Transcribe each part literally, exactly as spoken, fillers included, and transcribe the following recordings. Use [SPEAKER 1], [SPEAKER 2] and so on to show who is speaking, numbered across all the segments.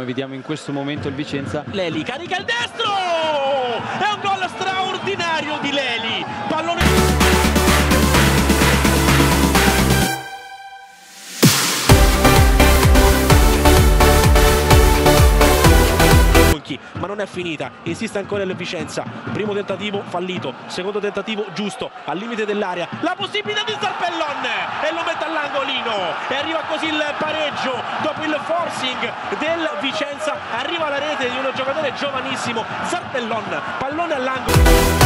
[SPEAKER 1] vediamo in questo momento il Vicenza.
[SPEAKER 2] Leli carica il destro, è un gol straordinario di Leli, pallone ma non è finita, insiste ancora il Vicenza, primo tentativo fallito, secondo tentativo giusto, al limite dell'area, la possibilità di Sarpellon e lo mette all'angolino e arriva così il pareggio dopo il forcing del Vicenza, arriva la rete di uno giocatore giovanissimo, Sarpellon, pallone all'angolo.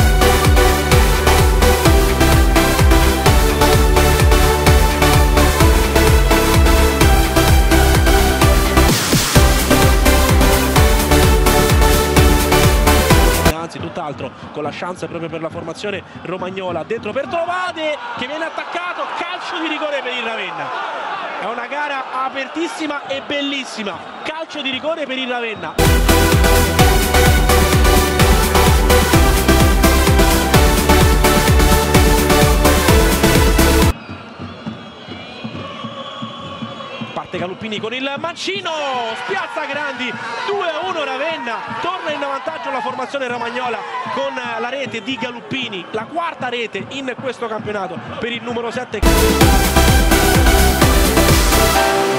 [SPEAKER 2] Tutt'altro, con la chance proprio per la formazione romagnola, dentro per Trovade che viene attaccato, calcio di rigore per il Ravenna. È una gara apertissima e bellissima, calcio di rigore per il Ravenna. Parte Galuppini con il mancino, spiazza Grandi, due a uno Ravenna, torna in vantaggio la formazione romagnola con la rete di Galuppini, la quarta rete in questo campionato per il numero sette.